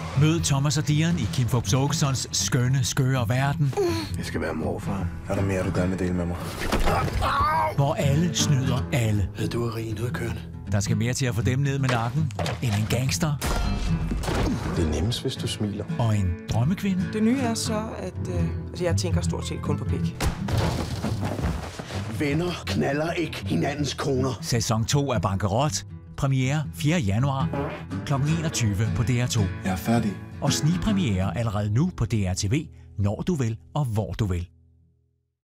Mød Thomas og Dian i Kim Fupz Aakesons skønne, skøre verden. Jeg skal være morfar. Er der mere, du gerne vil dele med mig? Hvor alle snyder alle. Ved du, at rige noget kørende? Der skal mere til at få dem ned med nakken end en gangster. Det er nemmest, hvis du smiler. Og en drømmekvinde. Det nye er så, at jeg tænker stort set kun på pik. Venner knaller ikke hinandens koner. Sæson 2 af Bankerot. Premiere 4. januar kl. 21 på DR2. Jeg er færdig. Og snigpremiere allerede nu på DRTV, når du vil og hvor du vil.